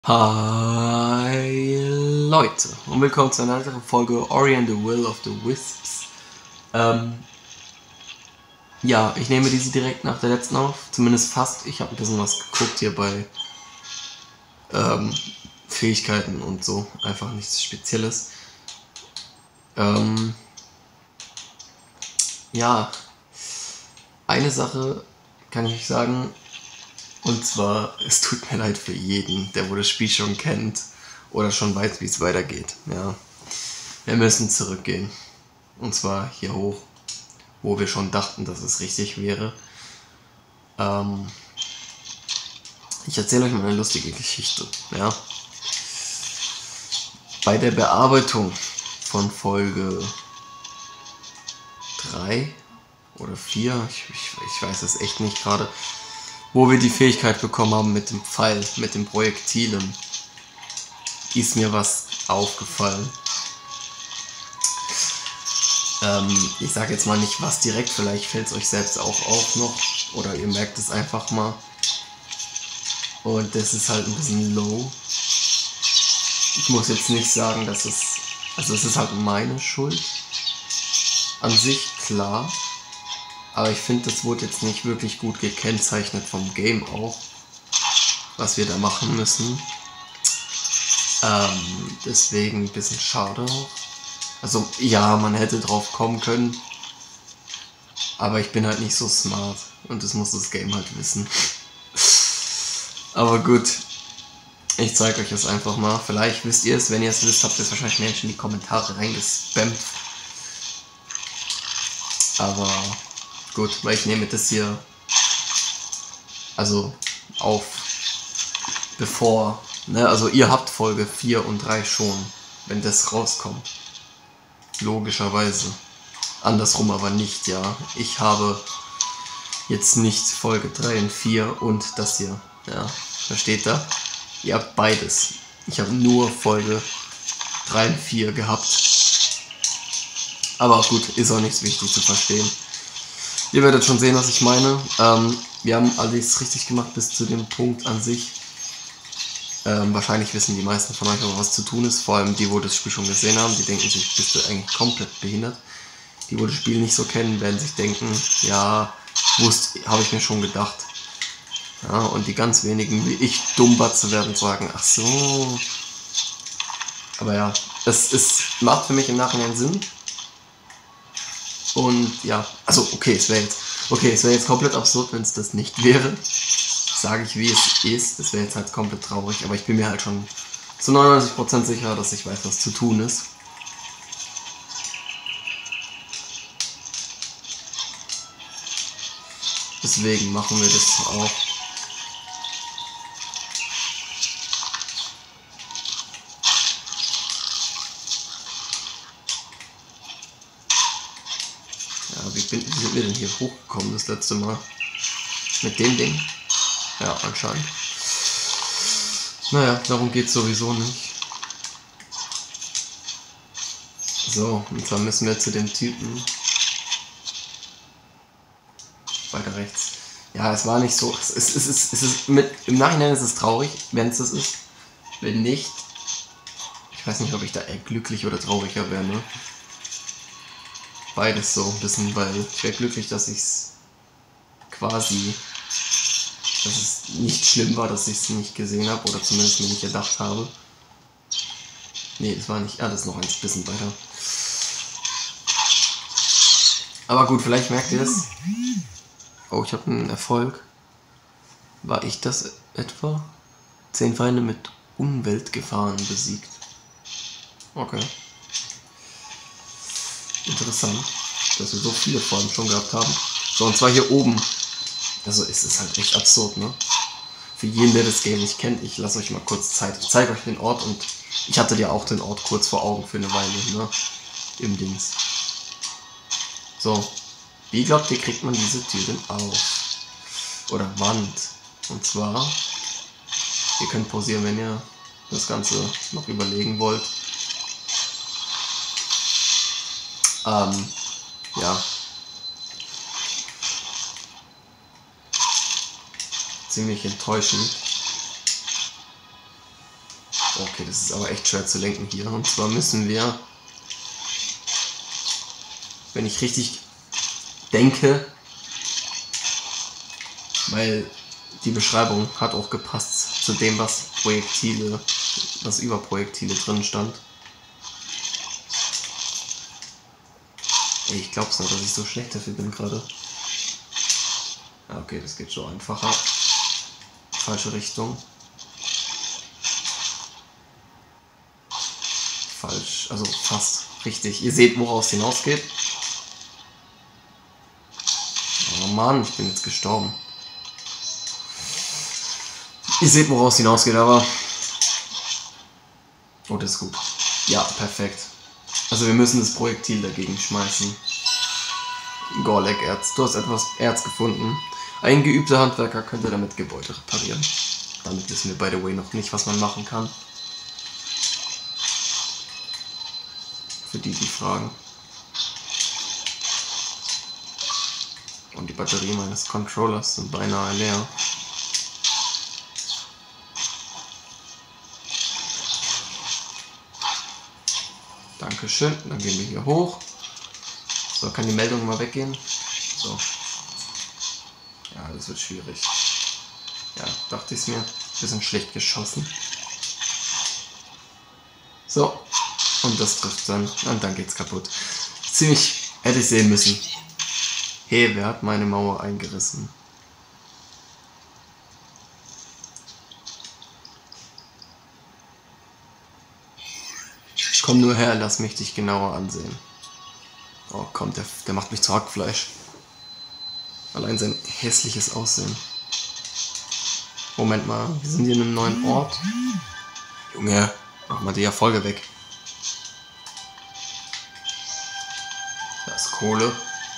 Hi Leute und willkommen zu einer weiteren Folge Ori and the Will of the Wisps. Ja, ich nehme diese direkt nach der letzten auf, zumindest fast. Ich habe ein bisschen was geguckt hier bei Fähigkeiten und so, einfach nichts Spezielles. Ja, eine Sache kann ich sagen, und zwar, es tut mir leid für jeden, der wohl das Spiel schon kennt oder schon weiß, wie es weitergeht. Ja, wir müssen zurückgehen. Und zwar hier hoch, wo wir schon dachten, dass es richtig wäre. Ich erzähle euch mal eine lustige Geschichte. Ja? Bei der Bearbeitung von Folge 3 oder 4, ich weiß es echt nicht gerade, wo wir die Fähigkeit bekommen haben mit dem Pfeil, mit dem Projektilen, ist mir was aufgefallen. Ich sage jetzt mal nicht was direkt, vielleicht fällt es euch selbst auch auf noch oder ihr merkt es einfach mal. Und das ist halt ein bisschen low. Ich muss jetzt nicht sagen, dass es ist halt meine Schuld. An sich klar. Aber ich finde, das wurde jetzt nicht wirklich gut gekennzeichnet vom Game auch, was wir da machen müssen. Deswegen ein bisschen schade auch. Also ja, man hätte drauf kommen können. Aber ich bin halt nicht so smart. Und das muss das Game halt wissen. Aber gut. Ich zeige euch das einfach mal. Vielleicht wisst ihr es. Wenn ihr es wisst, habt ihr es wahrscheinlich mehr in die Kommentare reingespammt. Aber gut, weil ich nehme das hier also auf bevor, ne, also ihr habt Folge 4 und 3 schon, wenn das rauskommt. Logischerweise. Andersrum aber nicht, ja. Ich habe jetzt nicht Folge 3 und 4 und das hier. Ja, versteht ihr? Ihr habt beides. Ich habe nur Folge 3 und 4 gehabt. Aber gut, ist auch nichts wichtig zu verstehen. Ihr werdet schon sehen, was ich meine. Wir haben alles richtig gemacht bis zu dem Punkt an sich. Wahrscheinlich wissen die meisten von euch auch, was zu tun ist. Vor allem die, wo das Spiel schon gesehen haben, die denken sich, bist du eigentlich komplett behindert. Die, wo das Spiel nicht so kennen, werden sich denken, ja, habe ich mir schon gedacht. Ja, und die ganz wenigen, wie ich, Dummbatze werden sagen, ach so. Aber ja, macht für mich im Nachhinein Sinn. Und ja, also okay, es wäre jetzt komplett absurd, wenn es das nicht wäre. Sage ich, wie es ist. Das wäre jetzt halt komplett traurig, aber ich bin mir halt schon zu 99% sicher, dass ich weiß, was zu tun ist. Deswegen machen wir das auch. Ja, wie sind wir denn hier hochgekommen das letzte Mal? Mit dem Ding? Ja, anscheinend. Naja, darum geht es sowieso nicht. So, und zwar müssen wir zu dem Typen. Weiter rechts. Ja, es war nicht so. Im Nachhinein ist es traurig, wenn es das ist. Wenn nicht. Ich weiß nicht, ob ich da eher glücklich oder trauriger wäre, ne? Beides so ein bisschen, weil ich wäre glücklich, dass es nicht schlimm war, dass ich es nicht gesehen habe oder zumindest mir nicht gedacht habe. Nee, das war nicht. Ja, das ist noch ein bisschen weiter. Aber gut, vielleicht merkt ihr es. Oh, ich habe einen Erfolg. War ich das etwa? 10 Feinde mit Umweltgefahren besiegt. Okay. Interessant, dass wir so viele Folgen schon gehabt haben. So, und zwar hier oben. Also es ist halt echt absurd, ne? Für jeden, der das Game nicht kennt, ich lasse euch mal kurz Zeit. Ich zeige euch den Ort und ich hatte ja auch den Ort kurz vor Augen für eine Weile, ne? Im Dings. So. Wie glaubt ihr, kriegt man diese Tür denn auf? Oder Wand? Und zwar, ihr könnt pausieren, wenn ihr das Ganze noch überlegen wollt. Ja. Ziemlich enttäuschend. Okay, das ist aber echt schwer zu lenken hier. Und zwar müssen wir, wenn ich richtig denke, weil die Beschreibung hat auch gepasst zu dem, was über Projektile drin stand. Ey, ich glaub's nicht, dass ich so schlecht dafür bin gerade. Okay, das geht so einfacher. Falsche Richtung. Falsch, also fast richtig. Ihr seht, woraus es hinausgeht. Oh Mann, ich bin jetzt gestorben. Ihr seht, woraus es hinausgeht, aber... Oh, das ist gut. Ja, perfekt. Also wir müssen das Projektil dagegen schmeißen. Gorlek-Erz. Du hast etwas Erz gefunden. Ein geübter Handwerker könnte damit Gebäude reparieren. Damit wissen wir, by the way, noch nicht, was man machen kann. Für die fragen. Und die Batterie meines Controllers sind beinahe leer. Dankeschön. Dann gehen wir hier hoch. So, kann die Meldung mal weggehen? So. Ja, das wird schwierig. Ja, dachte ich mir. Bisschen schlecht geschossen. So. Und das trifft dann. Und dann geht's kaputt. Ziemlich hätte ich sehen müssen. Hey, wer hat meine Mauer eingerissen? Komm nur her, lass mich dich genauer ansehen. Oh komm, der macht mich zu Hackfleisch. Allein sein hässliches Aussehen. Moment mal, wir sind hier in einem neuen Ort. Junge, mach mal die Erfolge weg. Da ist Kohle.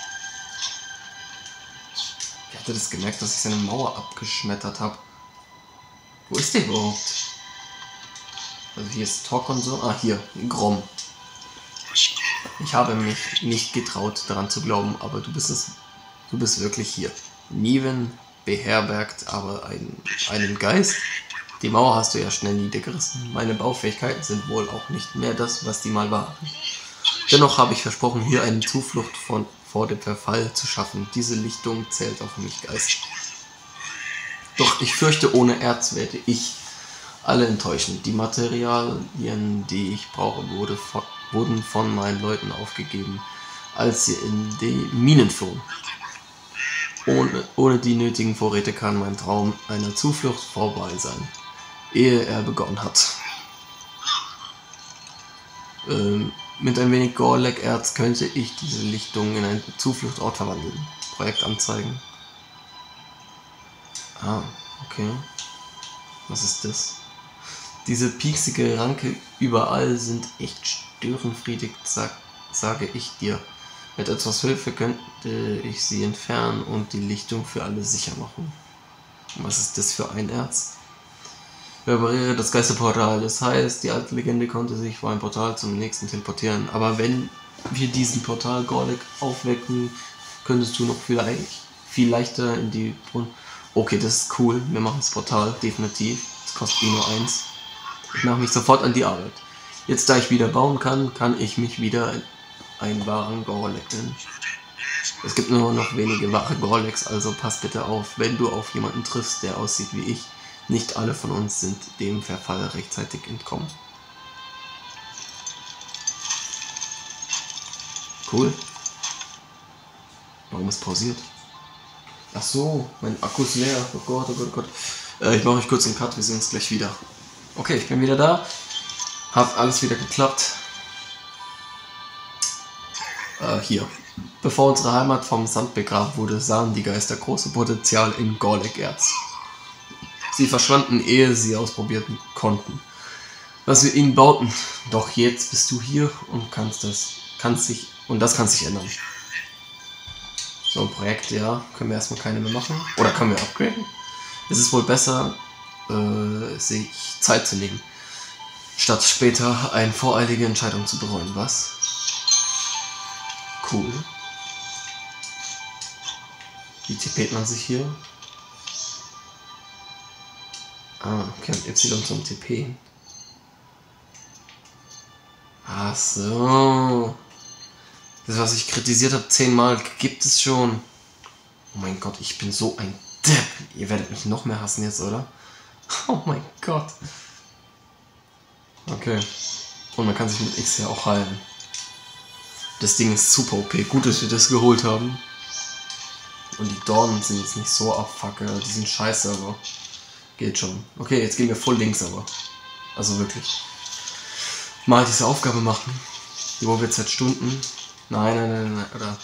Wie hat er das gemerkt, dass ich seine Mauer abgeschmettert habe? Wo ist der überhaupt? Also hier ist Tok und so. Ah, hier, Grom. Ich habe mich nicht getraut, daran zu glauben, aber du bist wirklich hier. Niven beherbergt aber einen Geist. Die Mauer hast du ja schnell niedergerissen. Meine Baufähigkeiten sind wohl auch nicht mehr das, was die mal waren. Dennoch habe ich versprochen, hier eine Zuflucht vor dem Verfall zu schaffen. Diese Lichtung zählt auf mich, Geist. Doch ich fürchte, ohne Erz werde ich alle enttäuschen. Die Materialien, die ich brauche, wurden von meinen Leuten aufgegeben, als sie in die Minen flohen. Ohne die nötigen Vorräte kann mein Traum einer Zuflucht vorbei sein, ehe er begonnen hat. Mit ein wenig Gorlek-Erz könnte ich diese Lichtung in einen Zufluchtort verwandeln. Projekt anzeigen. Ah, okay. Was ist das? Diese pieksige Ranke überall sind echt störenfriedig, sage ich dir. Mit etwas Hilfe könnte ich sie entfernen und die Lichtung für alle sicher machen. Was ist das für ein Erz? Repariere das Geisterportal. Das heißt, die alte Legende konnte sich vor einem Portal zum nächsten teleportieren. Aber wenn wir diesen Portal Gorlek aufwecken, könntest du noch viel leichter in die Brunnen. Okay, das ist cool. Wir machen das Portal, definitiv. Das kostet nur 1. Ich mache mich sofort an die Arbeit. Jetzt, da ich wieder bauen kann ich mich wieder in einen wahren Gorlek nennen. Es gibt nur noch wenige wahre Gorleks, also pass bitte auf, wenn du auf jemanden triffst, der aussieht wie ich. Nicht alle von uns sind dem Verfall rechtzeitig entkommen. Cool. Warum ist pausiert? Ach so, mein Akku ist leer. Oh Gott, oh Gott, oh Gott. Ich mache euch kurz einen Cut, wir sehen uns gleich wieder. Okay, ich bin wieder da. Hat alles wieder geklappt. Hier. Bevor unsere Heimat vom Sand begraben wurde, sahen die Geister große Potenzial in Gorlek-Erz. Sie verschwanden, ehe sie ausprobieren konnten, was wir ihnen bauten. Doch jetzt bist du hier und das kann sich ändern. So ein Projekt, ja, können wir erstmal keine mehr machen. Oder können wir upgraden? Es ist wohl besser, sich Zeit zu nehmen, statt später eine voreilige Entscheidung zu bereuen, was? Cool. Wie tippet man sich hier? Ah, okay, mit Y zum TP. Ach so. Das, was ich kritisiert habe, 10-mal, gibt es schon. Oh mein Gott, ich bin so ein Depp. Ihr werdet mich noch mehr hassen jetzt, oder? Oh mein Gott. Okay. Und man kann sich mit X ja auch heilen. Das Ding ist super OP. Gut, dass wir das geholt haben. Und die Dornen sind jetzt nicht so abfacke. Die sind scheiße, aber geht schon. Okay, jetzt gehen wir voll links aber. Also wirklich. Mal diese Aufgabe machen. Die wo wir jetzt seit Stunden. Nein. Oder.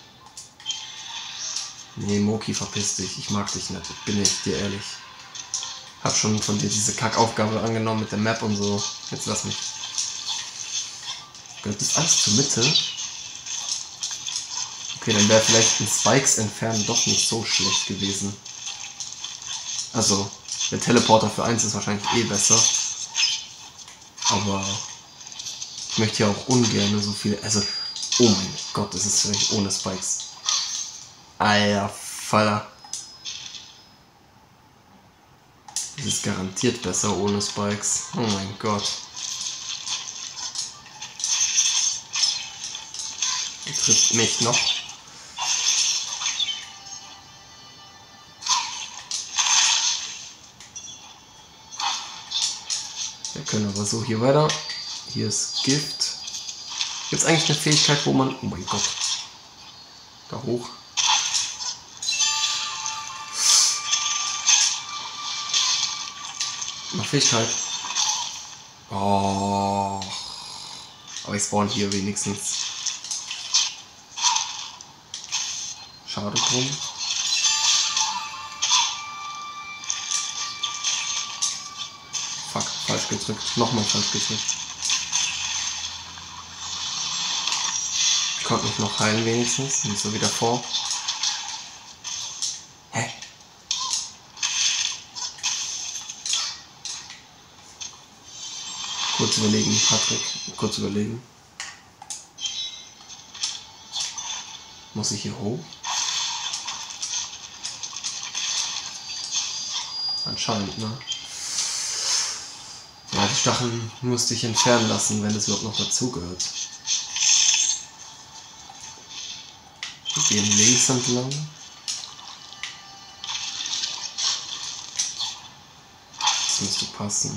Nee, Moki, verpiss dich. Ich mag dich nicht. Bin ich dir ehrlich. Hab schon von dir diese Kackaufgabe angenommen mit der Map und so. Jetzt lass mich. Gehört das alles zur Mitte? Okay, dann wäre vielleicht ein Spikes entfernen doch nicht so schlecht gewesen. Also, der Teleporter für 1 ist wahrscheinlich eh besser. Aber ich möchte ja auch ungern so viel. Also, oh mein Gott, das ist vielleicht ohne Spikes. Alter Faller. Das ist garantiert besser ohne Spikes. Oh mein Gott. Er trifft mich noch. Wir können aber so hier weiter. Hier ist Gift. Gibt es eigentlich eine Fähigkeit, wo man... Oh mein Gott. Da hoch. Eine Fähigkeit. Oh. Aber ich spawn hier wenigstens. Schade drum. Fuck, falsch gedrückt. Nochmal falsch gedrückt. Ich konnte mich noch heilen wenigstens. Nicht so wie davor. Hä? Kurz überlegen, Patrick. Kurz überlegen. Muss ich hier hoch? Anscheinend, ne? Ja, die Stacheln musste ich entfernen lassen, wenn es überhaupt noch dazugehört. Wir gehen links entlang. Das müsste passen.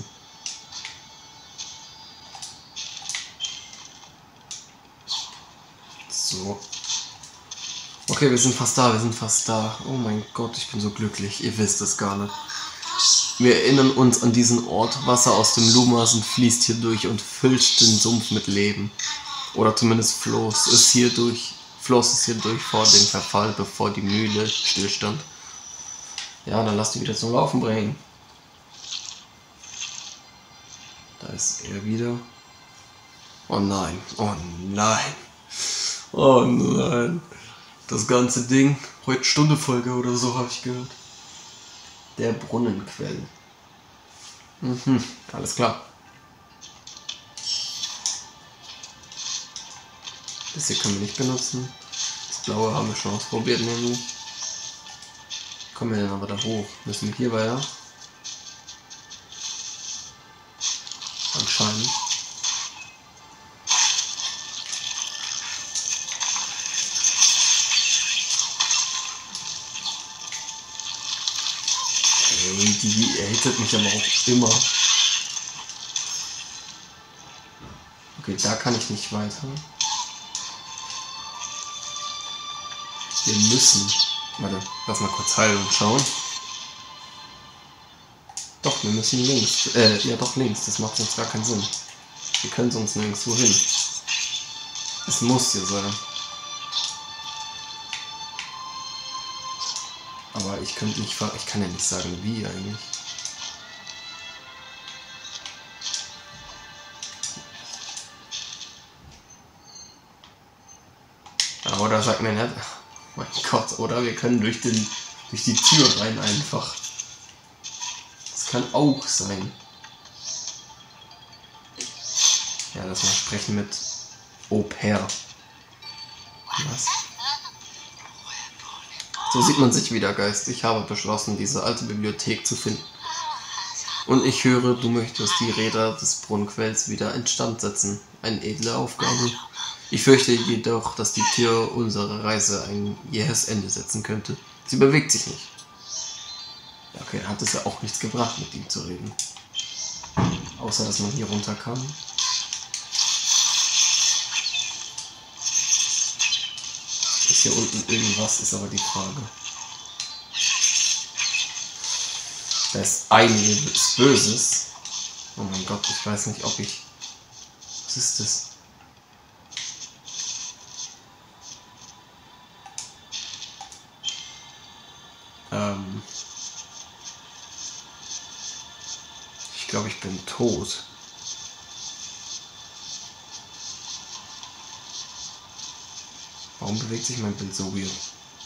So. Okay, wir sind fast da, Oh mein Gott, ich bin so glücklich. Ihr wisst es gar nicht. Wir erinnern uns an diesen Ort. Wasser aus dem Lumasen fließt hier durch und füllt den Sumpf mit Leben. Oder zumindest floss es hier durch vor dem Verfall, bevor die Mühle stillstand. Ja, dann lass die wieder zum Laufen bringen. Da ist er wieder. Oh nein, oh nein. Oh nein. Das ganze Ding. Heute Stunde Folge oder so habe ich gehört. Der Brunnenquell. Alles klar. Das hier können wir nicht benutzen. Das blaue haben wir schon ausprobiert nämlich. Kommen wir denn aber da hoch? Müssen wir hier weiter? Anscheinend. Die erhitzt mich aber auch immer. Okay, da kann ich nicht weiter. Wir müssen... Warte, lass mal kurz heilen und schauen. Doch, wir müssen links. Ja doch links, das macht sonst gar keinen Sinn. Wir können sonst nirgendwo hin. Es muss hier sein. Aber ich kann ja nicht sagen, wie eigentlich. Ja, oder sagt mir nicht, oh mein Gott, oder wir können durch die Tür rein einfach. Das kann auch sein. Ja, lass mal sprechen mit Au pair. Was? So sieht man sich wieder, Geist. Ich habe beschlossen, diese alte Bibliothek zu finden. Und ich höre, du möchtest die Räder des Brunnenquells wieder instand setzen. Eine edle Aufgabe. Ich fürchte jedoch, dass die Tür unserer Reise ein jähes Ende setzen könnte. Sie bewegt sich nicht. Ja, okay, hat es ja auch nichts gebracht, mit ihm zu reden. Außer, dass man hier runter kann. Ist hier unten irgendwas, ist aber die Frage. Da ist einiges Böses. Oh mein Gott, ich weiß nicht, ob ich... Was ist das? Ich glaube, ich bin tot. Warum bewegt sich mein Bild so weird?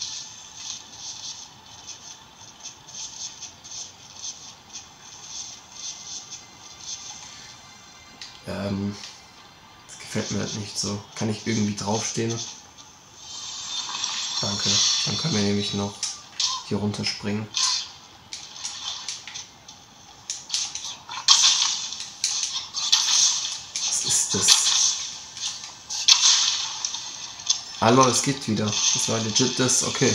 Das gefällt mir halt nicht so. Kann ich irgendwie draufstehen? Danke. Dann können wir nämlich noch hier runterspringen. Was ist das? Hallo, es geht wieder. Das war legit das. Okay.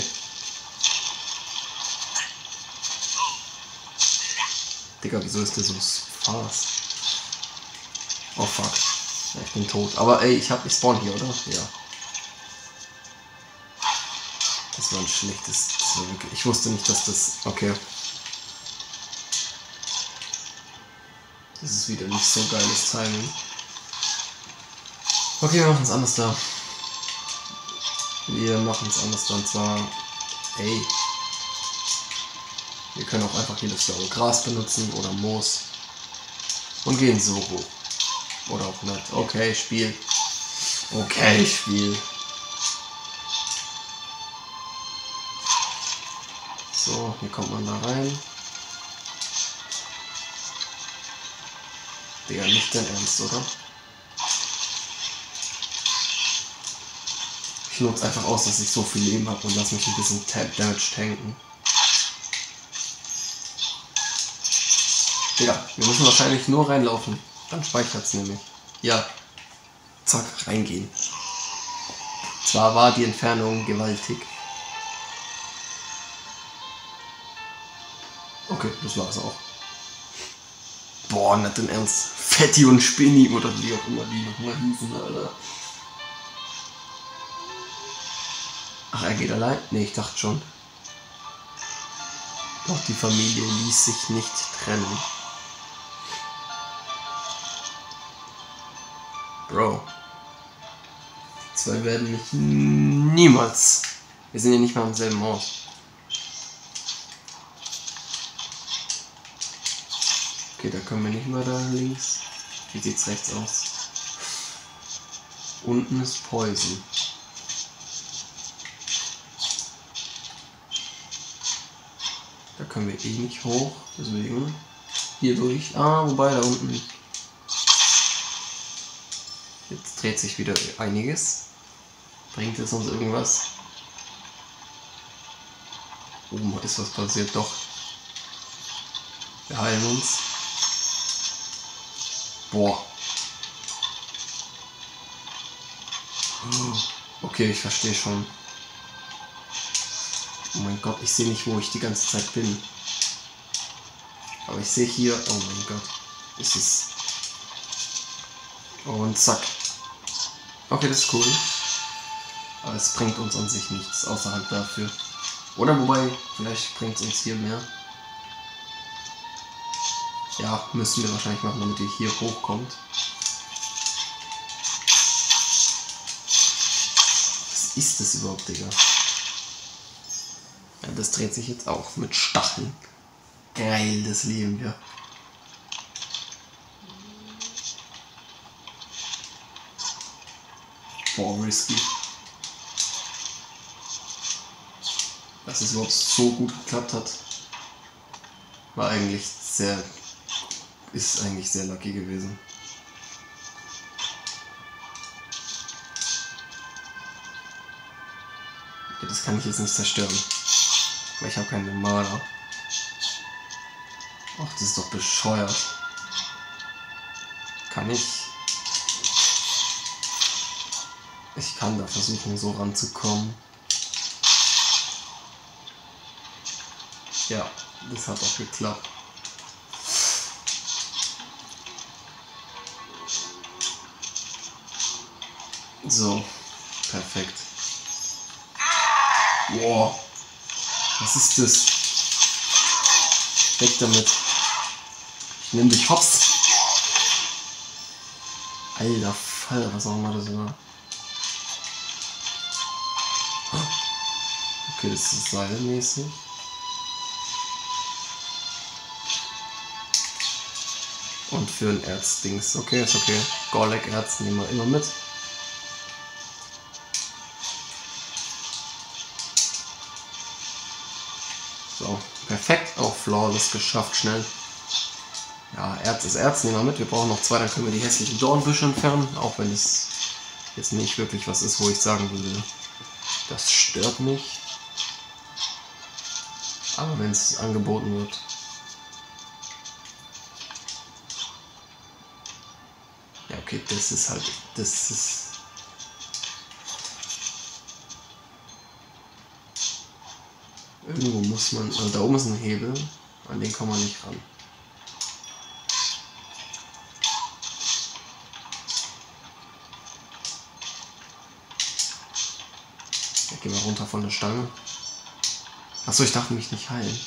Digga, wieso ist der so fast? Oh fuck. Ja, ich bin tot. Aber ey, ich spawn hier, oder? Ja. Das war ein schlechtes. Das war wirklich, ich wusste nicht, dass das. Okay. Das ist wieder nicht so geiles Timing. Okay, wir machen es anders da. Wir machen es anders da. Und zwar. Ey. Wir können auch einfach hier das blaue Gras benutzen oder Moos. Und gehen so hoch. Oder auch nicht. Okay, Spiel. Okay, Spiel. So, hier kommt man da rein. Digga, nicht dein Ernst, oder? Ich nutze einfach aus, dass ich so viel Leben habe und lass mich ein bisschen Damage tanken. Digga, wir müssen wahrscheinlich nur reinlaufen. Dann speichert es nämlich. Ja. Zack, reingehen. Zwar war die Entfernung gewaltig. Okay, das war's auch. Boah, nicht im Ernst. Fetti und Spinni oder wie auch immer die nochmal hießen, Alter. Ach, er geht allein? Ne, ich dachte schon. Doch die Familie ließ sich nicht trennen. Bro. Die zwei werden mich niemals. Wir sind ja nicht mal am selben Ort. Okay, da können wir nicht mehr da links. Wie sieht's rechts aus? Unten ist Poison. Da können wir eh nicht hoch, deswegen hier durch. Ah, wobei da unten. Jetzt dreht sich wieder einiges. Bringt es uns irgendwas? Oben ist was passiert, doch. Wir heilen uns. Boah. Okay, ich verstehe schon. Oh mein Gott, ich sehe nicht, wo ich die ganze Zeit bin. Aber ich sehe hier, oh mein Gott, ist es. Und zack. Okay, das ist cool. Aber es bringt uns an sich nichts außerhalb dafür. Oder wobei, vielleicht bringt es uns hier mehr. Ja, müssen wir wahrscheinlich machen, damit ihr hier hochkommt. Was ist das überhaupt, Digga? Ja, das dreht sich jetzt auch mit Stacheln. Geil, das lieben wir. Boah, risky. Dass es überhaupt so gut geklappt hat, war eigentlich sehr... ist eigentlich sehr lucky gewesen. Okay, das kann ich jetzt nicht zerstören. Weil ich habe keine Mana. Ach, das ist doch bescheuert. Kann ich... Ich kann da versuchen, so ranzukommen. Ja, das hat auch geklappt. So, perfekt. Boah, was ist das? Weg damit. Ich nehme dich hops. Alter Fall, was auch immer das war. Okay, das ist seilmäßig. Und für ein Erzdings. Okay, ist okay. Gorlek-Erz nehmen wir immer mit. So, perfekt. Auch flawless geschafft, schnell. Ja, Erz ist Erz, nehmen wir mit. Wir brauchen noch 2, dann können wir die hässlichen Dornbüsche entfernen. Auch wenn es jetzt nicht wirklich was ist, wo ich sagen würde, das stört mich. Aber wenn es angeboten wird. Ja, okay, das ist halt, das ist... Irgendwo muss man, also da oben ist ein Hebel, an den kann man nicht ran. Ja, geh mal runter von der Stange. Achso, ich darf mich nicht heilen.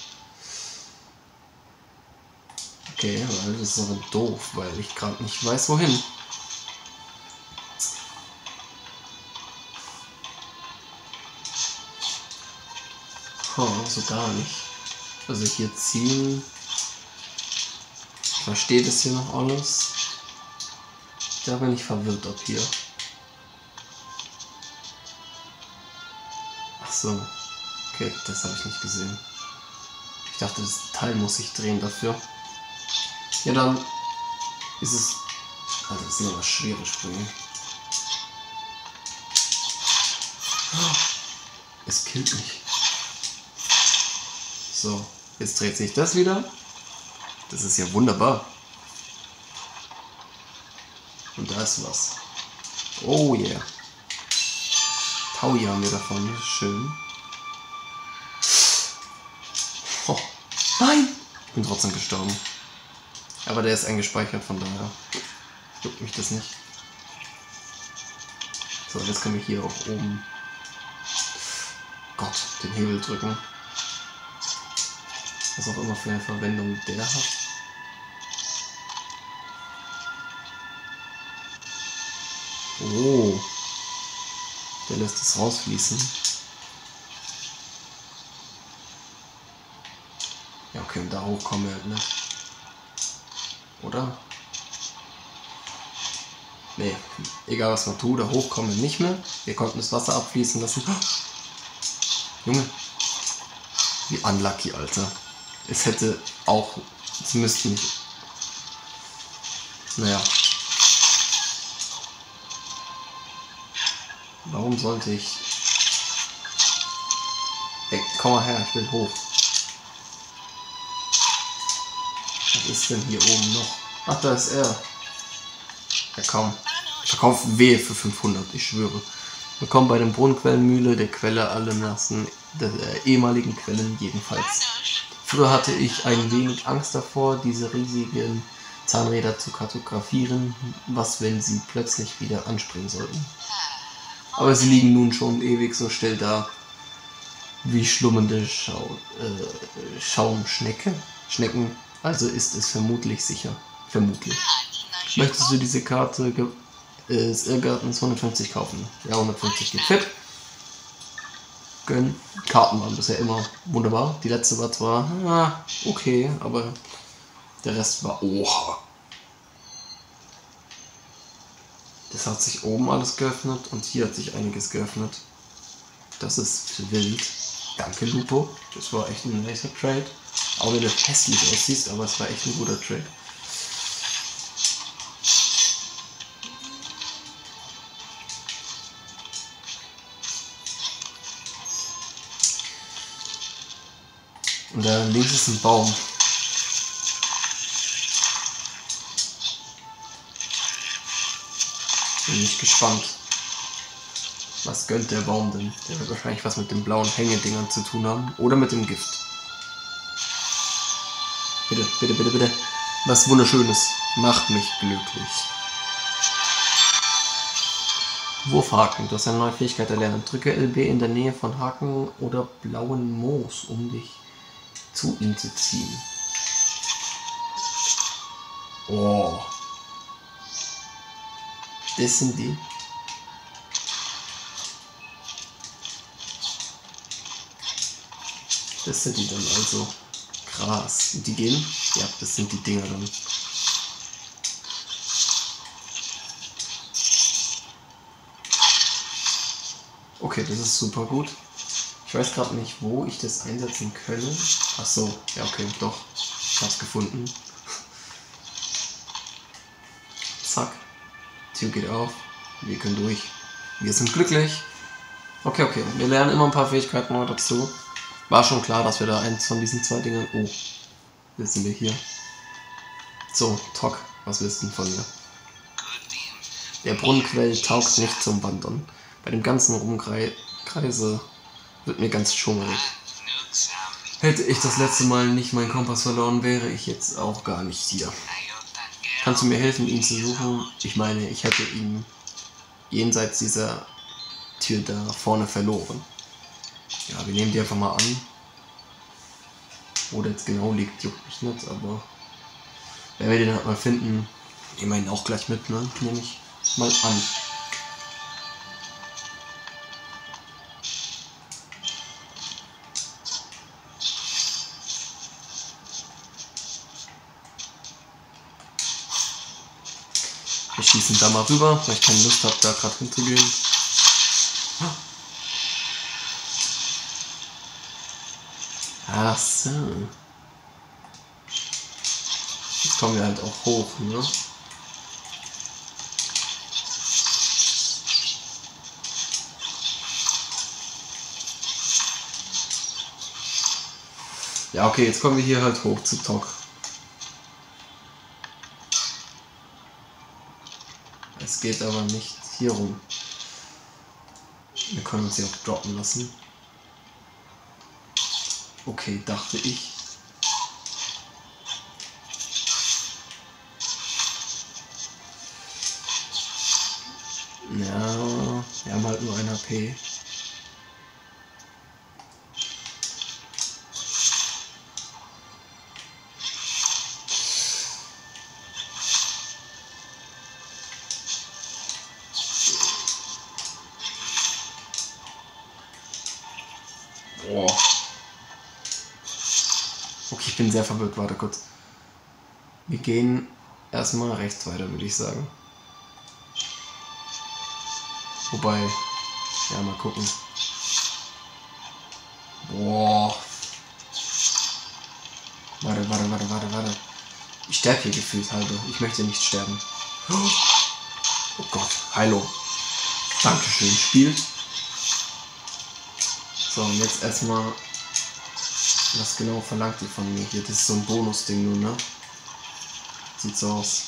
Okay, weil das ist aber doof, weil ich gerade nicht weiß, wohin. Oh, so gar nicht. Also hier ziehen. Ich verstehe das hier noch alles. Da bin ich verwirrt, ob hier. Ach so. Okay, das habe ich nicht gesehen. Ich dachte, das Teil muss sich drehen dafür. Ja, dann ist es... Also das sind aber schwere Sprünge. Es killt mich. So, jetzt dreht sich das wieder. Das ist ja wunderbar. Und da ist was. Oh yeah. Taui haben wir davon. Schön. Oh. Nein! Ich bin trotzdem gestorben. Aber der ist eingespeichert, von daher juckt mich das nicht. So, jetzt können wir hier auch oben Gott, den Hebel drücken. Was auch immer für eine Verwendung der hat. Oh. Der lässt es rausfließen. Ja, okay, und da hoch kommen wir halt nicht. Oder? Nee, egal was man tut, da hoch kommen wir nicht mehr. Wir konnten das Wasser abfließen lassen. Junge. Wie unlucky, Alter. Es hätte auch... Es müsste nicht... Naja. Warum sollte ich... Ey, komm mal her, ich will hoch. Was ist denn hier oben noch? Ach, da ist er. Ja, komm. Verkauft Wehe für 500, ich schwöre. Willkommen bei der Brunnenquellenmühle, der Quelle aller Nassen, der ehemaligen Quellen jedenfalls. Früher hatte ich ein wenig Angst davor, diese riesigen Zahnräder zu kartografieren, was wenn sie plötzlich wieder anspringen sollten. Aber sie liegen nun schon ewig so still da, wie schlummernde Schaumschnecken, also ist es vermutlich sicher. Vermutlich. Möchtest du diese Karte des Irrgartens 150 kaufen? Ja, 150 geht fit. Gönn. Karten waren bisher immer wunderbar. Die letzte war zwar okay, aber der Rest war oha. Das hat sich oben alles geöffnet und hier hat sich einiges geöffnet. Das ist wild. Danke, Lupo. Das war echt ein nicer Trade. Auch wenn du hässlich aussiehst, aber es war echt ein guter Trade. Und da links ist ein Baum. Bin ich gespannt. Was gönnt der Baum denn? Der wird wahrscheinlich was mit den blauen Hängedingern zu tun haben. Oder mit dem Gift. Bitte, bitte, bitte, bitte. Was Wunderschönes. Macht mich glücklich. Wurfhaken. Du hast eine neue Fähigkeit erlernt. Drücke LB in der Nähe von Haken oder blauen Moos, um dich zu ihm zu ziehen. Oh. Das sind die. Das sind die dann also. Krass. Und die gehen? Ja, das sind die Dinger dann. Okay, das ist super gut. Ich weiß gerade nicht, wo ich das einsetzen könne. Ach so, ja okay, doch. Ich hab's gefunden. Zack. Tür geht auf. Wir können durch. Wir sind glücklich. Okay, okay. Wir lernen immer ein paar Fähigkeiten neu dazu. War schon klar, dass wir da eins von diesen zwei Dingen... Oh, jetzt sind wir hier. So, Tok, was willst du denn von mir? Der Brunnenquell taugt nicht zum Wandern. Bei dem ganzen Rumkreise wird mir ganz schummrig. Hätte ich das letzte Mal nicht meinen Kompass verloren, wäre ich jetzt auch gar nicht hier. Kannst du mir helfen, ihn zu suchen? Ich meine, ich hätte ihn jenseits dieser Tür da vorne verloren. Ja, wir nehmen die einfach mal an. Wo der jetzt genau liegt, juckt mich nicht, aber wenn wir den halt mal finden, nehmen wir ihn auch gleich mit, ne? Nehme ich mal an. Wir schießen da mal rüber, weil ich keine Lust habe, da gerade hinzugehen. Ach so. Jetzt kommen wir halt auch hoch, ne? Ja, okay, jetzt kommen wir hier halt hoch zu Tok. Es geht aber nicht hier rum. Wir können uns hier auch droppen lassen. Okay, dachte ich. Ja, wir haben halt nur ein HP. Boah. Okay, ich bin sehr verwirrt. Warte kurz. Wir gehen erstmal rechts weiter, würde ich sagen. Wobei, ja, mal gucken. Boah. Warte. Ich sterbe hier gefühlt halbe. Ich möchte nicht sterben. Oh Gott, Heilung. Dankeschön, Spiel. So, und jetzt erstmal, was genau verlangt ihr von mir hier? Das ist so ein Bonus-Ding nur, ne? Sieht so aus.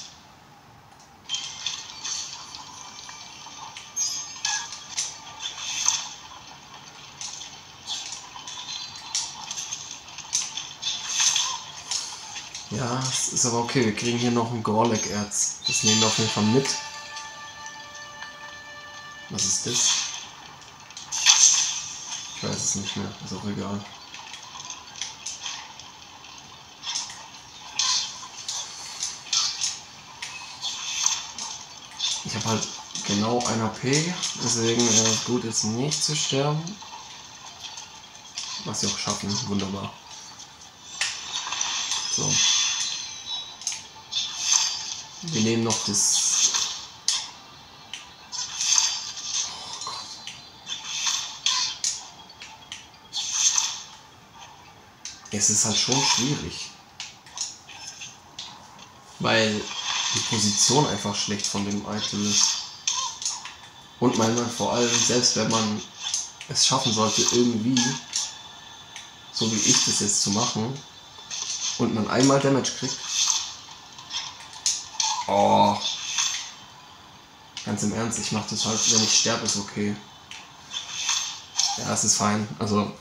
Ja, es ist aber okay. Wir kriegen hier noch ein Gorlek-Erz. Das nehmen wir auf jeden Fall mit. Was ist das? Ich weiß es nicht mehr. Ist auch egal. Ich habe halt genau ein HP. Deswegen gut ist nicht zu sterben. Was wir auch schaffen. Wunderbar. So. Wir nehmen noch das. Oh Gott. Es ist halt schon schwierig. Weil die Position einfach schlecht von dem Item ist. Und man vor allem, selbst wenn man es schaffen sollte, irgendwie, so wie ich das jetzt zu machen, und man einmal Damage kriegt. Oh. Ganz im Ernst, ich mache das halt, wenn ich sterbe, ist okay. Ja, es ist fein. Also.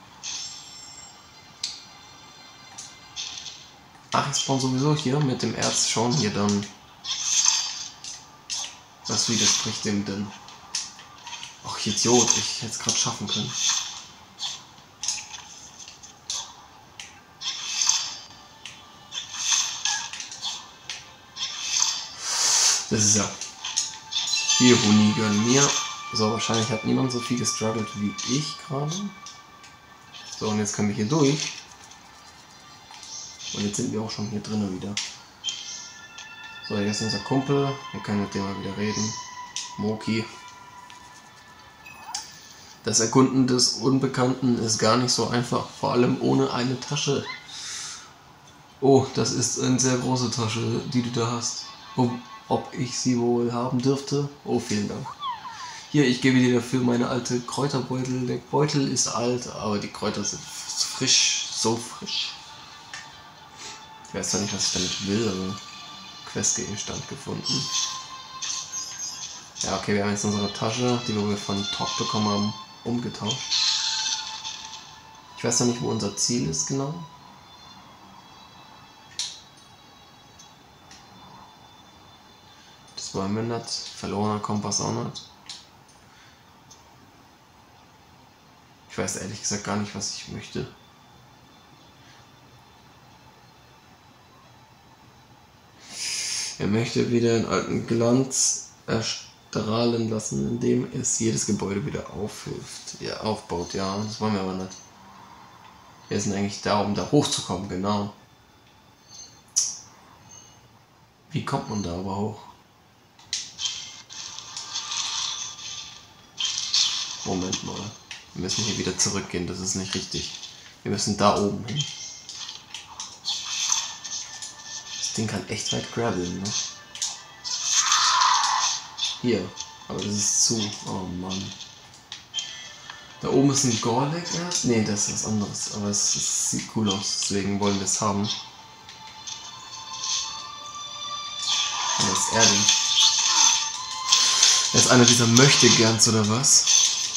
Ach, ich spawn sowieso hier mit dem Erz schon hier dann. Das widerspricht dem denn. Ach, Idiot, ich hätte es gerade schaffen können. Das ist ja die Ironie gönn mir. So, wahrscheinlich hat niemand so viel gestruggelt wie ich gerade. So, und jetzt können wir hier durch. Und jetzt sind wir auch schon hier drinnen wieder. So, hier ist unser Kumpel. Wir können mit dem mal wieder reden. Moki. Das Erkunden des Unbekannten ist gar nicht so einfach. Vor allem ohne eine Tasche. Oh, das ist eine sehr große Tasche, die du da hast. Ob ich sie wohl haben dürfte? Oh, vielen Dank. Hier, ich gebe dir dafür meine alte Kräuterbeutel. Der Beutel ist alt, aber die Kräuter sind frisch, so frisch. Ich weiß zwar nicht, was ich damit will, aber Questgegenstand gefunden. Ja, okay, wir haben jetzt unsere Tasche, die wir von Talk bekommen haben, umgetauscht. Ich weiß noch nicht, wo unser Ziel ist genau. Das war mindert, verlorener Kompass auch nicht. Ich weiß ehrlich gesagt gar nicht, was ich möchte. Er möchte wieder den alten Glanz erstrahlen lassen, indem es jedes Gebäude wieder aufhilft. Ja, aufbaut, ja, das wollen wir aber nicht. Wir sind eigentlich da, um da hochzukommen, genau. Wie kommt man da aber hoch? Moment mal. Wir müssen hier wieder zurückgehen, das ist nicht richtig. Wir müssen da oben hin. Das Ding kann echt weit grabbeln, ne? Hier. Aber das ist zu. Oh Mann. Da oben ist ein Gorlek erst. Ne, das ist was anderes. Aber es sieht cool aus, deswegen wollen wir es haben. Und das ist er denn? Er ist einer dieser Möchtegerns oder was?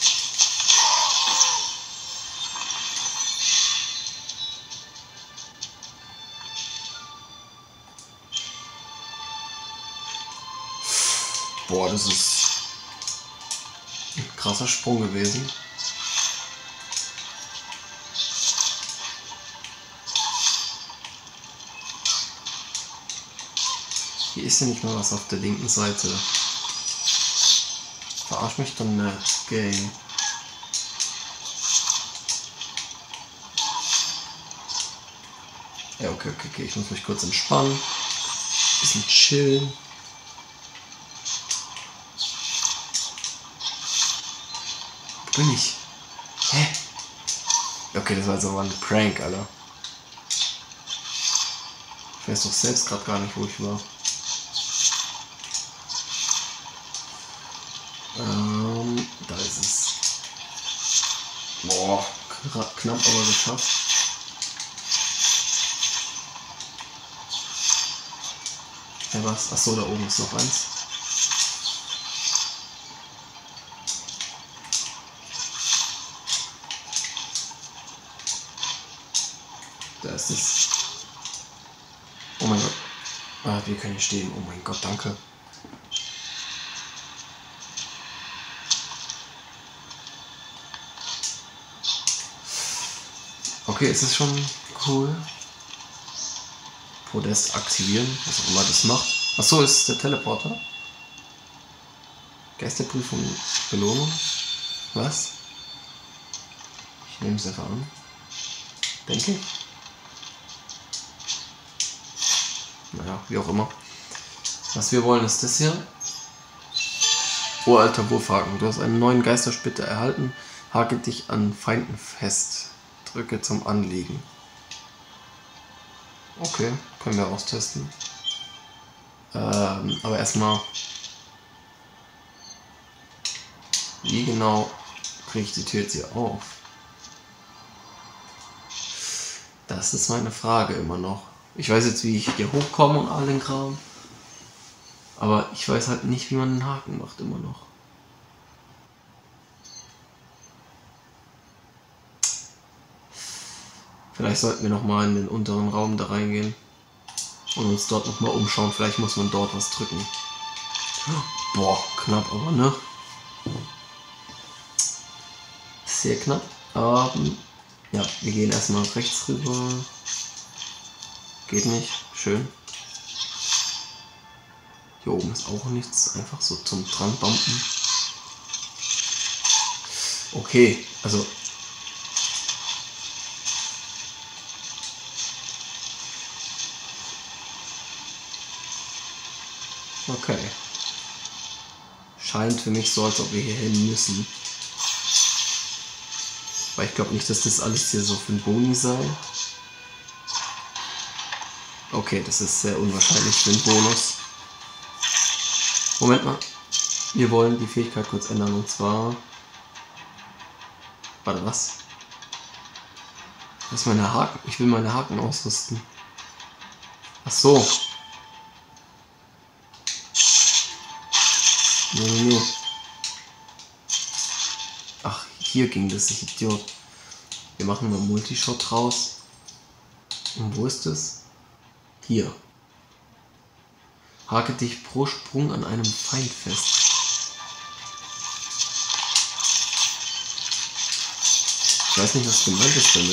Boah, das ist ein krasser Sprung gewesen. Hier ist ja nicht mal was auf der linken Seite. Verarsch mich doch nicht, Game. Ja, okay, ich muss mich kurz entspannen. Bisschen chillen. Wo bin ich? Hä? Okay, das war jetzt aber ein Prank, Alter. Ich weiß doch selbst gerade gar nicht, wo ich war. Da ist es. Boah, knapp aber geschafft. Ja, was? Achso, da oben ist noch eins. Da ist es. Oh mein Gott. Ah, wir können hier stehen. Oh mein Gott, danke. Okay, es ist schon cool. Podest aktivieren, was auch immer das macht. Achso, ist der Teleporter. Geisterprüfung, Belohnung. Was? Ich nehme es einfach an. Denke ich. Naja, wie auch immer. Was wir wollen ist das hier. Oh, alter Wurfhaken. Du hast einen neuen Geistersplitter erhalten. Hake dich an Feinden fest. Drücke zum Anlegen. Okay, können wir austesten. Aber erstmal. Wie genau kriege ich die Tür jetzt hier auf? Das ist meine Frage immer noch. Ich weiß jetzt, wie ich hier hochkomme und all den Kram. Aber ich weiß halt nicht, wie man einen Haken macht immer noch. Vielleicht sollten wir nochmal in den unteren Raum da reingehen und uns dort nochmal umschauen. Vielleicht muss man dort was drücken. Boah, knapp aber, ne? Sehr knapp. Ja, wir gehen erstmal rechts rüber. Geht nicht. Schön. Hier oben ist auch nichts. Einfach so zum Dranbomben. Okay, also... Okay. Scheint für mich so, als ob wir hier hin müssen. Weil ich glaube nicht, dass das alles hier so für ein Boni sei. Okay, das ist sehr unwahrscheinlich für einen Bonus. Moment mal. Wir wollen die Fähigkeit kurz ändern und zwar... Warte, was? Was ist meine Haken? Ich will meine Haken ausrüsten. Ach so. Nee. Ach, hier ging das, ich Idiot. Wir machen mal Multishot raus. Und wo ist es? Hier. Hake dich pro Sprung an einem Feind fest. Ich weiß nicht, was gemeint ist damit.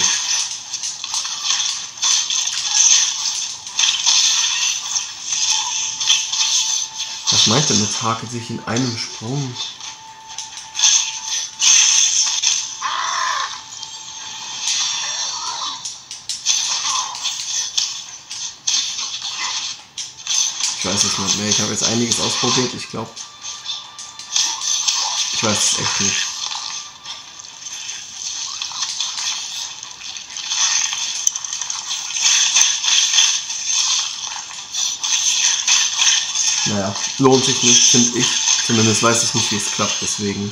Was meint er mit Hake sich in einem Sprung? Ich weiß es nicht mehr. Ich habe jetzt einiges ausprobiert. Ich glaube, ich weiß es echt nicht. Naja, lohnt sich nicht, finde ich. Zumindest weiß ich nicht, wie es klappt, deswegen.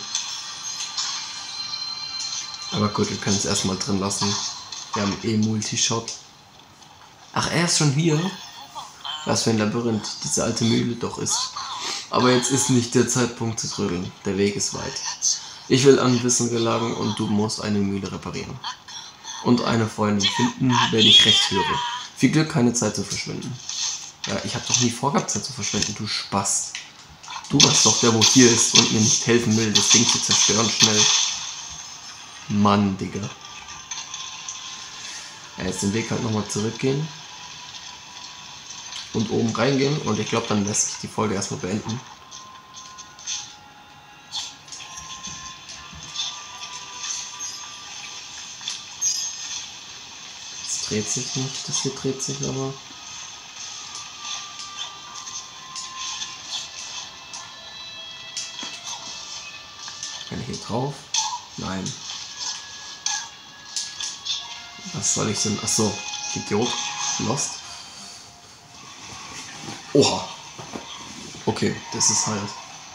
Aber gut, wir können es erstmal drin lassen. Wir haben eh Multishot. Ach, er ist schon hier? Was für ein Labyrinth diese alte Mühle doch ist. Aber jetzt ist nicht der Zeitpunkt zu trödeln. Der Weg ist weit. Ich will an Wissen gelangen und du musst eine Mühle reparieren. Und eine Freundin finden, wenn ich recht höre. Viel Glück, keine Zeit zu verschwenden. Ja, ich habe doch nie vorgehabt, Zeit zu verschwenden, du Spast. Du warst doch der, wo hier ist und mir nicht helfen will, das Ding zu zerstören schnell. Mann, Digga. Ja, jetzt den Weg halt nochmal zurückgehen. Und oben reingehen und ich glaube, dann lässt sich die Folge erstmal beenden. Das dreht sich nicht, das hier dreht sich aber. Kann ich hier drauf? Nein. Was soll ich denn? Achso, Idiot. Lost. Oha. Okay, das ist halt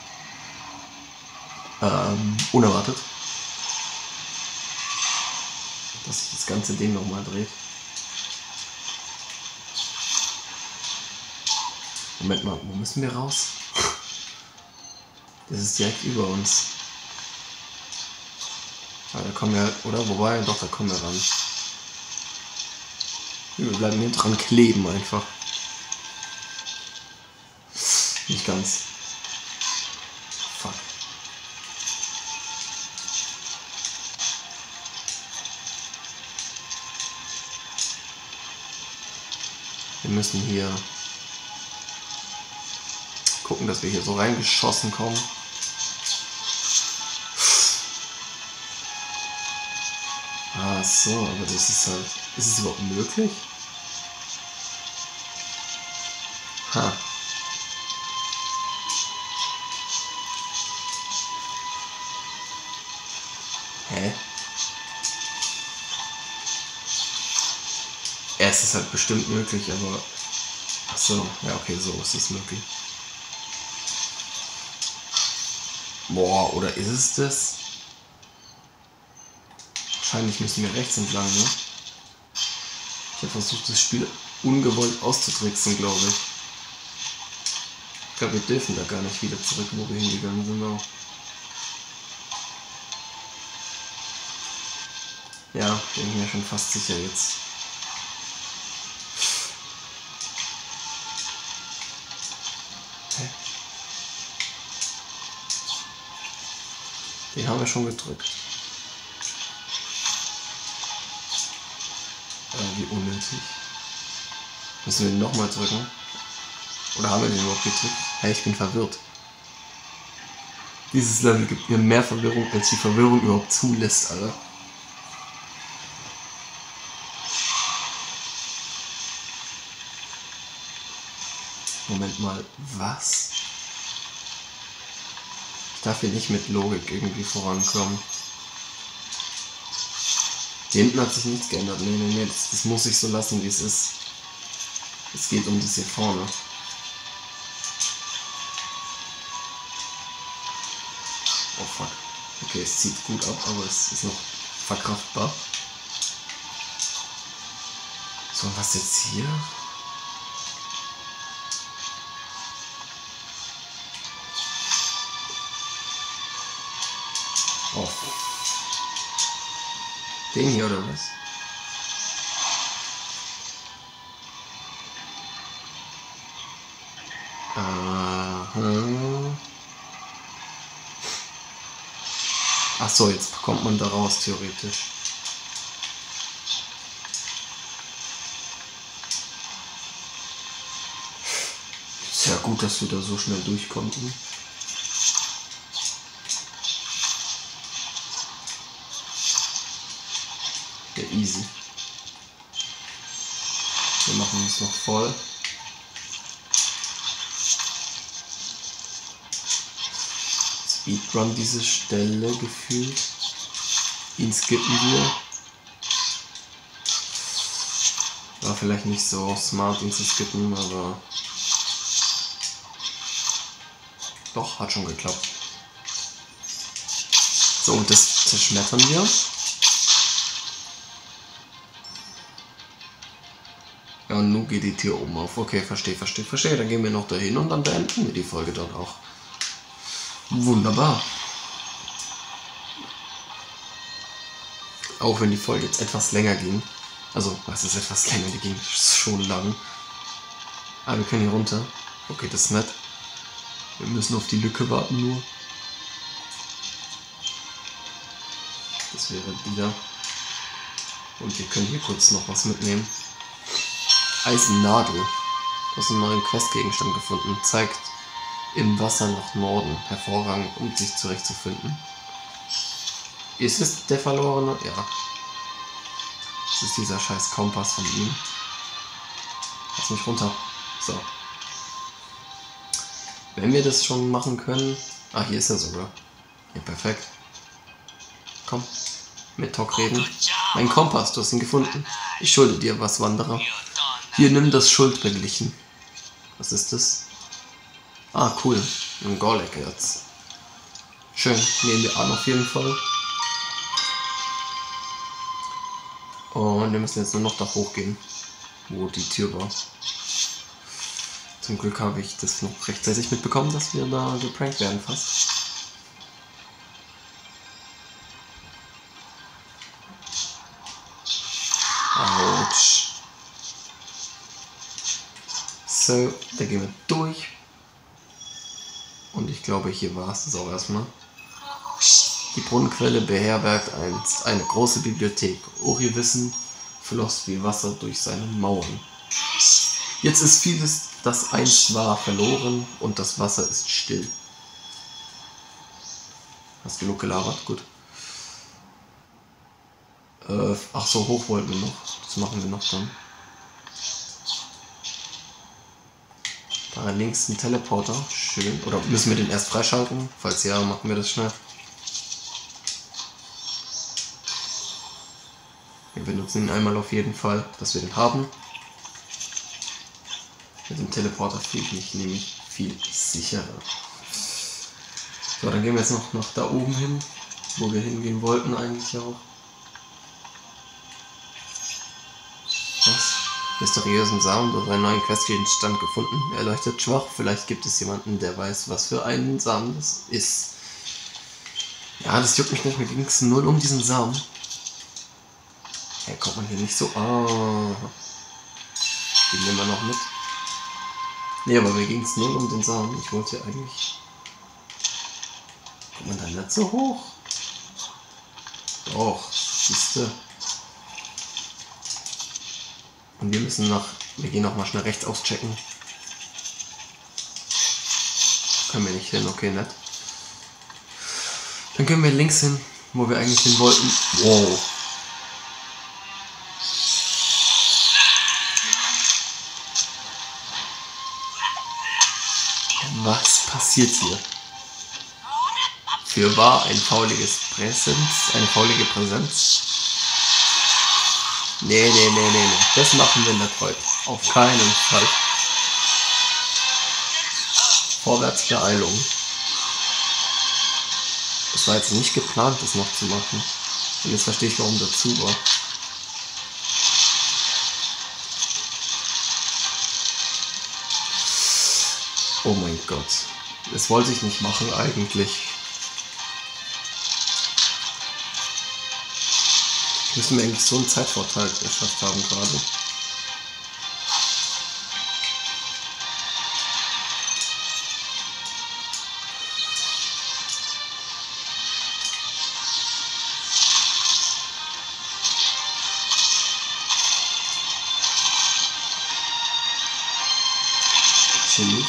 unerwartet. Dass sich das ganze Ding nochmal dreht. Moment mal, wo müssen wir raus? Das ist direkt über uns. Ah, da kommen wir, oder? Wobei, doch, da kommen wir ran. Wir bleiben hier dran kleben einfach. Nicht ganz. Fuck. Wir müssen hier gucken, dass wir hier so reingeschossen kommen. Ah, so, aber das ist halt... Ist es überhaupt möglich? Ha. Hä? Ja, es ist halt bestimmt möglich, aber... Ach so, ja, okay, so ist es möglich. Boah, oder ist es das? Wahrscheinlich müssen wir rechts entlang, ne? Ich habe versucht, das Spiel ungewollt auszutricksen, glaube ich. Ich glaube, wir dürfen da gar nicht wieder zurück, wo wir hingegangen sind. Auch. Ja, bin ich mir schon fast sicher jetzt. Hä? Den haben wir schon gedrückt. Wie unnötig. Müssen wir den nochmal drücken? Oder haben wir den überhaupt gedrückt? Hey, ich bin verwirrt. Dieses Level gibt mir mehr Verwirrung, als die Verwirrung überhaupt zulässt, Alter. Moment mal, was? Ich darf hier nicht mit Logik irgendwie vorankommen. Hier hinten hat sich nichts geändert. Nee, das muss ich so lassen, wie es ist. Es geht um das hier vorne. Oh fuck. Okay, es zieht gut ab, aber es ist noch verkraftbar. So, und was jetzt hier? Oh. Den hier oder was? Ach so, jetzt kommt man da raus, theoretisch. Ist ja gut, dass wir da so schnell durch konnten. Ja, easy. Wir machen uns noch voll. Speedrun diese Stelle gefühlt. Ihn skippen wir. War vielleicht nicht so smart, ihn zu skippen, aber doch, hat schon geklappt. So, und das zerschmettern wir. Ja, und nun geht die Tür oben auf. Okay, verstehe. Dann gehen wir noch dahin und dann beenden wir die Folge dann auch. Wunderbar. Auch wenn die Folge jetzt etwas länger ging. Also, was ist etwas länger? Die ging schon lang. Aber wir können hier runter. Okay, das ist nett. Wir müssen auf die Lücke warten nur. Das wäre die da. Und wir können hier kurz noch was mitnehmen. Eisennadel. Du hast einen neuen Questgegenstand gefunden. Zeigt im Wasser nach Norden. Hervorragend, um sich zurechtzufinden. Ist es der verlorene? Ja. Das ist dieser scheiß Kompass von ihm. Lass mich runter. So. Wenn wir das schon machen können... Ah, hier ist er sogar. Ja, perfekt. Komm. Mit Tok reden. Mein Kompass, du hast ihn gefunden. Ich schulde dir was, Wanderer. Hier, nimm das Schuldbeglichen. Was ist das? Ah, cool. Ein Gorlek-Herz. Schön. Nehmen wir an auf jeden Fall. Und wir müssen jetzt nur noch da hochgehen, wo die Tür war. Zum Glück habe ich das noch rechtzeitig mitbekommen, dass wir da geprankt werden fast. Autsch. So, da gehen wir durch. Und ich glaube, hier war es das auch erstmal. Die Brunnenquelle beherbergt einst eine große Bibliothek. Ori-Wissen floss wie Wasser durch seine Mauern. Jetzt ist vieles, das einst war, verloren und das Wasser ist still. Hast genug gelabert? Gut. Ach so, hoch wollten wir noch. Das machen wir noch dann. Da links ein Teleporter. Schön. Oder müssen wir den erst freischalten? Falls ja, machen wir das schnell. Wir benutzen ihn einmal auf jeden Fall, dass wir den haben. Mit dem Teleporter fühle ich mich nämlich viel sicherer. So, dann gehen wir jetzt noch nach da oben hin, wo wir hingehen wollten eigentlich auch. Was? mysteriösen Sound oder einen neuen Questgegenstand gefunden. Er leuchtet schwach. Vielleicht gibt es jemanden, der weiß, was für einen Samen das ist. Ja, das juckt mich nicht. Mir ging es null um diesen Samen. Ja, kommt man hier nicht so... Ah. Den nehmen wir noch mit. Nee, aber mir ging es null um den Samen. Ich wollte ja eigentlich... Kommt man da nicht so hoch? Doch, siehste. Und wir müssen noch... Wir gehen noch mal schnell rechts auschecken. Können wir nicht hin, okay, nett. Dann können wir links hin, wo wir eigentlich hin wollten. Wow. Was passiert hier? Fürwahr ein fauliges Präsenz, eine faulige Präsenz. Nee. Das machen wir nicht heute. Auf keinen Fall. Vorwärtsbeeilung. Das war jetzt nicht geplant, das noch zu machen. Und jetzt verstehe ich, warum dazu war. Oh mein Gott. Das wollte ich nicht machen eigentlich. Müssen wir eigentlich so einen Zeitvorteil geschafft haben gerade. Chillig.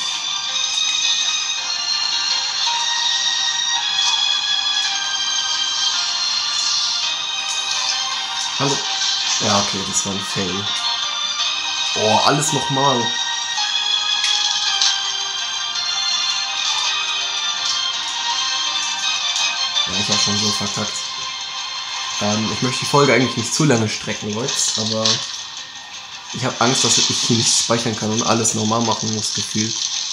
Hallo. Ja, okay, das war ein Fail. Oh, alles nochmal. Ja, ich habe schon so verkackt. Ich möchte die Folge eigentlich nicht zu lange strecken, Leute, aber ich habe Angst, dass ich hier nicht speichern kann und alles normal machen muss, gefühlt.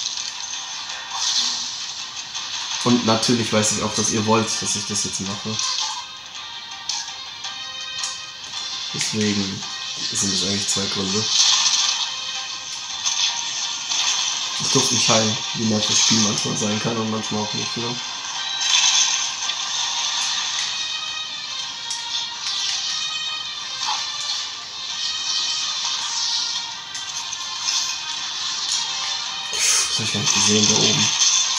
Und natürlich weiß ich auch, dass ihr wollt, dass ich das jetzt mache. Deswegen sind es eigentlich zwei Gründe. Ich durfte nicht heilen, wie nett das Spiel manchmal sein kann und manchmal auch nicht, ne? Das habe ich gar nicht gesehen, da oben.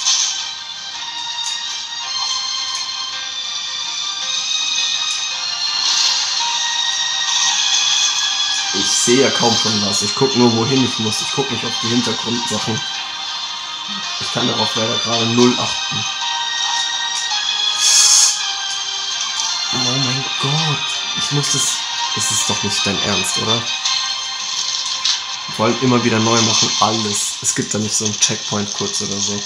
Ich sehe ja kaum schon was. Ich gucke nur, wohin ich muss. Ich gucke nicht auf die Hintergrundsachen. Ich kann darauf leider gerade null achten. Oh mein Gott. Ich muss das... Das ist doch nicht dein Ernst, oder? Vor allem immer wieder neu machen. Alles. Es gibt da nicht so einen Checkpoint kurz oder so.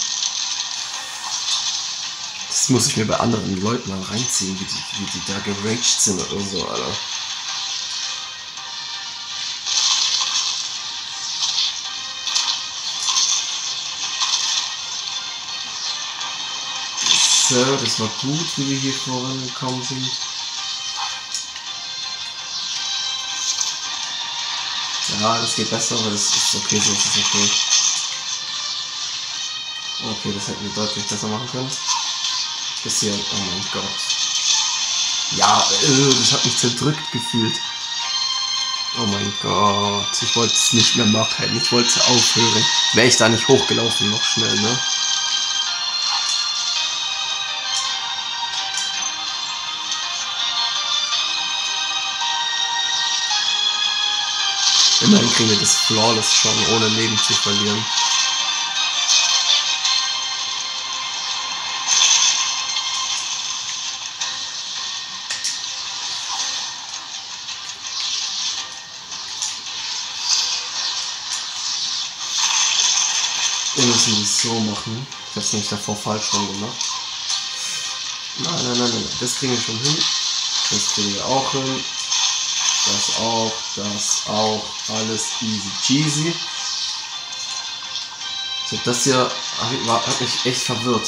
Das muss ich mir bei anderen Leuten mal reinziehen, wie die da geraged sind oder so, Alter. So, das war gut, wie wir hier vorangekommen sind. Ja, das geht besser, aber das ist okay, so ist es okay. Okay, das hätten wir deutlich besser machen können. Bis hier, oh mein Gott. Ja, das hat mich zerdrückt gefühlt. Oh mein Gott, ich wollte es nicht mehr machen, ich wollte es aufhören. Wäre ich da nicht hochgelaufen, noch schnell, ne? Immerhin kriegen wir das Flawless schon, ohne Leben zu verlieren. Wir müssen das so machen. Ich habe es nämlich davor falsch schon gemacht. Nein. Das kriegen wir schon hin. Das kriegen wir auch hin. Das auch. Alles easy cheesy. So, das hier hat mich echt verwirrt.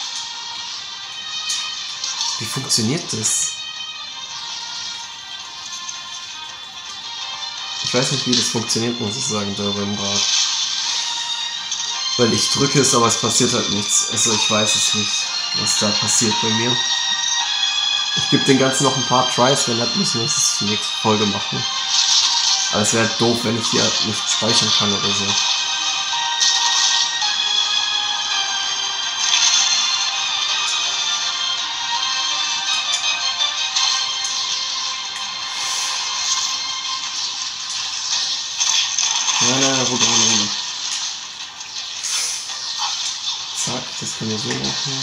Wie funktioniert das? Ich weiß nicht, wie das funktioniert, muss ich sagen, da beim Rad. Weil ich drücke es, aber es passiert halt nichts. Also ich weiß es nicht, was da passiert bei mir. Ich gebe den Ganzen noch ein paar Tries, wenn nicht, müssen wir es die nächste Folge machen. Aber es wäre doof, wenn ich hier nicht speichern kann oder so. Nein, runter. Zack, das können wir so machen.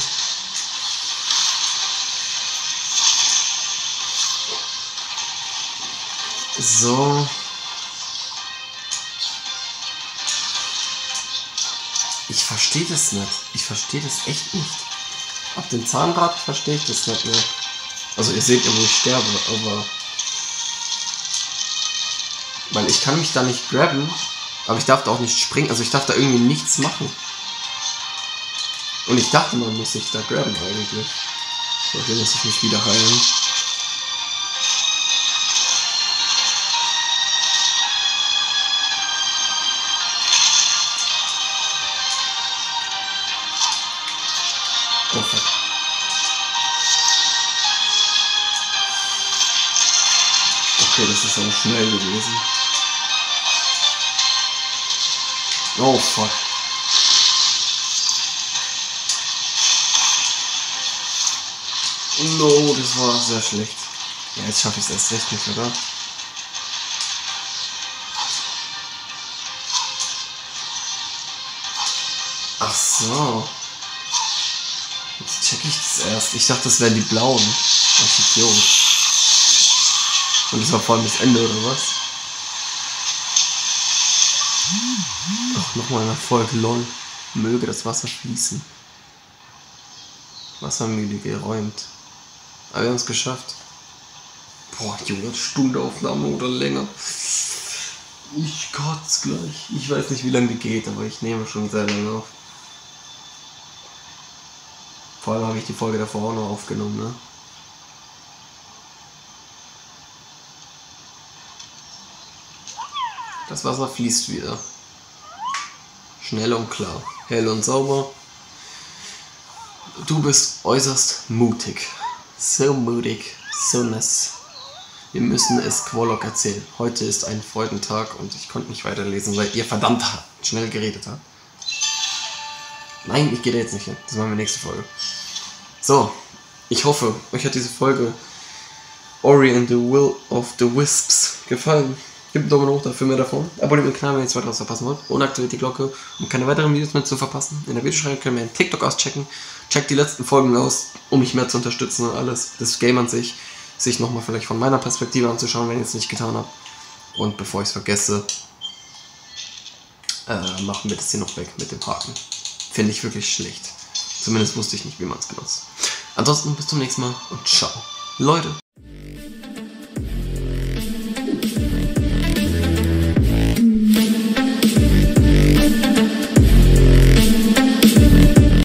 So. Ich verstehe das nicht. Ich verstehe das echt nicht. Ab dem Zahnrad verstehe ich das nicht mehr. Also ihr seht ja, wo ich sterbe, aber... Weil ich kann mich da nicht grabben, aber ich darf da auch nicht springen. Also ich darf da irgendwie nichts machen. Und ich dachte, man muss sich da grabben eigentlich. So, hier muss ich mich wieder heilen. Oh fuck. Okay, das ist aber schnell gewesen. Oh fuck. No, das war sehr schlecht. Ja, jetzt schaffe ich es erst recht nicht, oder? Ach so. Jetzt check ich das erst. Ich dachte, das wären die blauen. Ach, Idiot. Und das war vor allem das Ende, oder was? Ach, nochmal ein Erfolg, lol. Möge das Wasser fließen. Wassermühle geräumt. Aber wir haben es geschafft. Boah, Junge, Stunde Aufnahme oder länger. Ich kotze gleich. Ich weiß nicht, wie lange die geht, aber ich nehme schon sehr lange auf. Vor allem habe ich die Folge davor auch noch aufgenommen, ne? Das Wasser fließt wieder. Schnell und klar. Hell und sauber. Du bist äußerst mutig. So mutig. So nass. Wir müssen es Quorlock erzählen. Heute ist ein Freudentag und ich konnte nicht weiterlesen, weil ihr verdammt schnell geredet habt. Nein, ich gehe da jetzt nicht hin. Das machen wir nächste Folge. So, ich hoffe, euch hat diese Folge Ori and the Will of the Wisps gefallen. Gebt einen Daumen hoch dafür, mehr davon. Abonniert den Kanal, wenn ihr nichts weiteres verpassen wollt. Und aktiviert die Glocke, um keine weiteren Videos mehr zu verpassen. In der Videobeschreibung könnt ihr einen TikTok auschecken. Checkt die letzten Folgen aus, um mich mehr zu unterstützen und alles. Das Game an sich nochmal vielleicht von meiner Perspektive anzuschauen, wenn ihr es nicht getan habt. Und bevor ich es vergesse, machen wir das hier noch weg mit dem Haken. Finde ich wirklich schlecht. Zumindest wusste ich nicht, wie man es benutzt. Ansonsten bis zum nächsten Mal und ciao. Leute.